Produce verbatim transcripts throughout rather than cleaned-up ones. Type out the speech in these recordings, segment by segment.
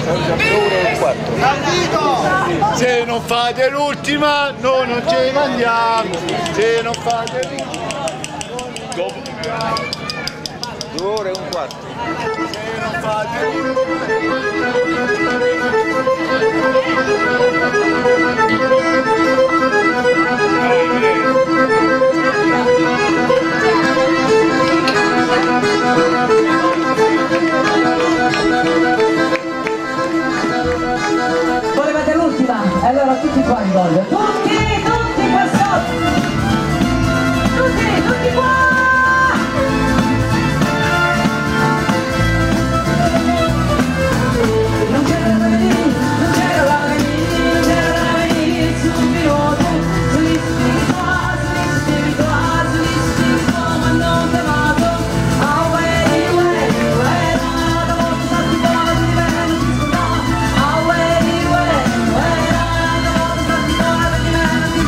Se non fate l'ultima, noi non ce ne andiamo. Se non fate l'ultima, due ore e un quarto. se non fate l'ultima. Volevate l'ultima? Allora tutti qua in voglio. Tutti, tutti qua sotto. Tutti, tutti qua. Non c'era da venire, non c'era da venire, non c'era da venire subito tu. Sugli spirituali, sugli spirituali, sugli spirituali, ma non te vado. Ah, way, way, way, la volta salti fuori, ti vedo, ti scusa. Ah, way, way, way, la volta salti fuori, ti vedo, ti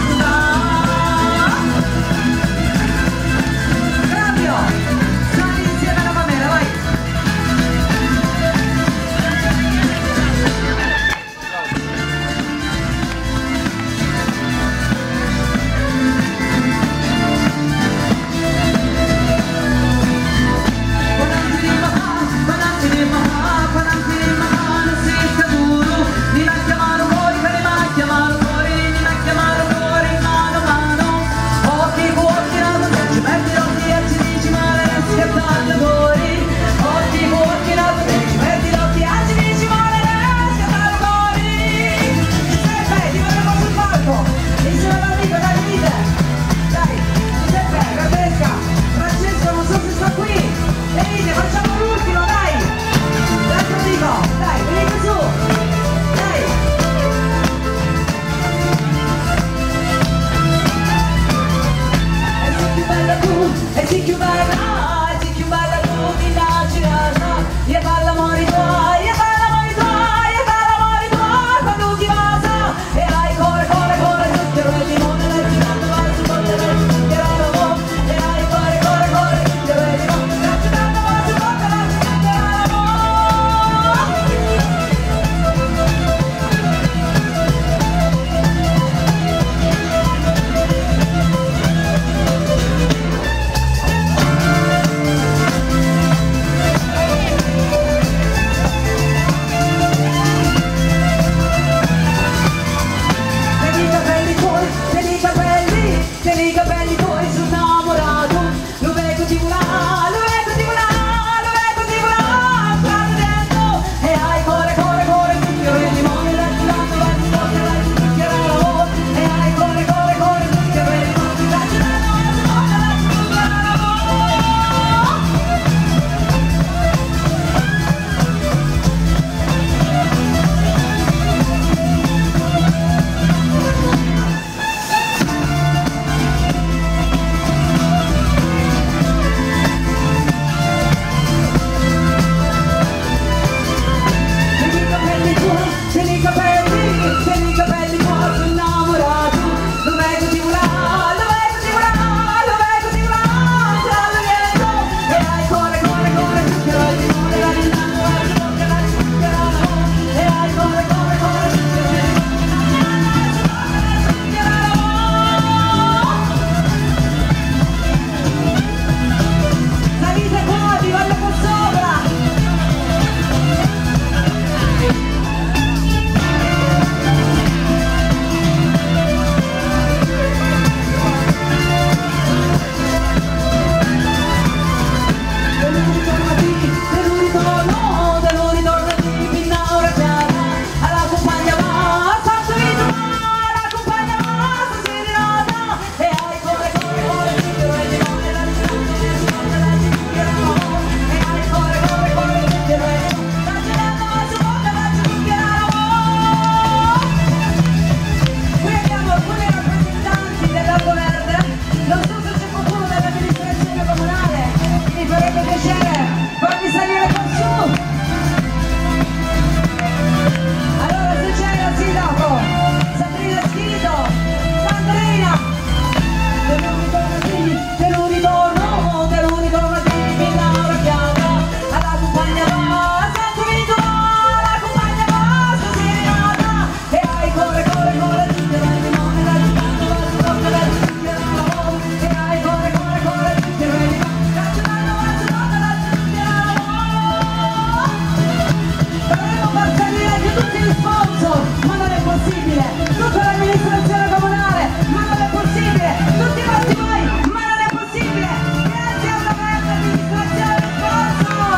possibile, tutta l'amministrazione comunale, ma non è possibile, tutti quanti voi, ma non è possibile, grazie a una grande amministrazione sponsor.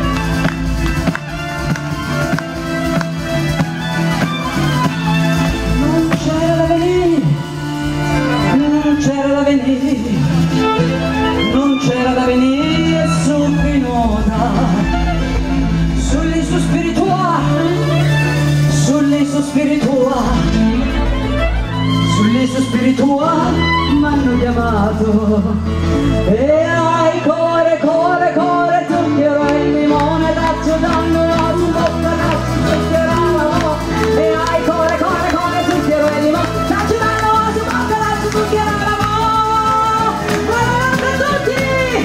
Non c'era da venire, non c'era da venire, non c'era da venire su Pinota, sull'iso spirituale, sull'iso spirituale, sull'iso spirituale m'hanno chiamato e ai cuore, cuore, cuore zucchero e limone daccio danno la tua bocca daccio zucchero e ai cuore, cuore, cuore zucchero e limone daccio danno la tua bocca daccio zucchero buonanotte a tutti.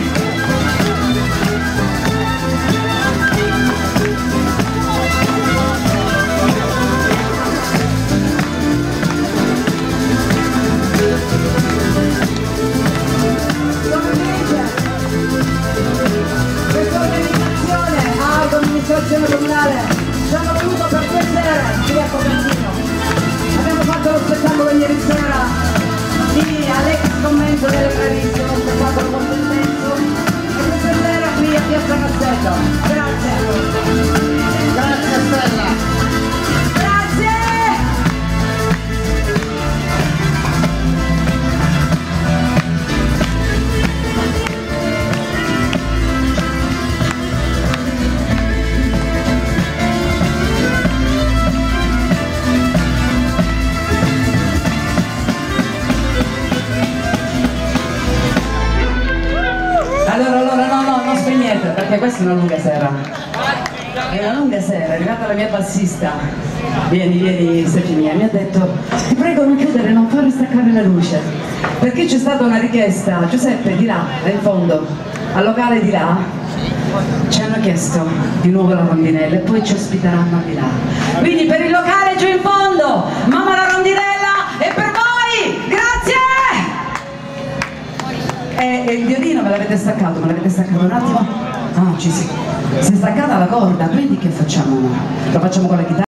Amministrazione comunale ci hanno voluto per due sere qui a Copertino. Abbiamo fatto lo spettacolo ieri sera di Alex Commento delle Bravissime, uno spettacolo molto intenso, e questa sera qui a Piazza Castello. Grazie. Grazie Stella. Grazie. Allora, allora, no, no, non spegnete, perché questa è una lunga sera. È una lunga sera, è arrivata la mia bassista. Vieni, vieni, Stefania, mi ha detto, ti prego non chiudere, non fare staccare la luce. Perché c'è stata una richiesta, Giuseppe, di là, in fondo, al locale di là, ci hanno chiesto di nuovo la rondinella e poi ci ospiteranno di là. Quindi per il locale giù in fondo, mamma la rondinella e per voi, grazie! E, e il violino me l'avete staccato, me l'avete staccato un attimo? Ah, ci si, si è staccata la corda, quindi che facciamo? Lo facciamo con la chitarra?